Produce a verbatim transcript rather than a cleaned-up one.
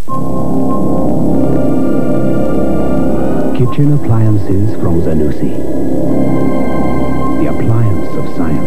Kitchen appliances from Zanussi. The appliance of science.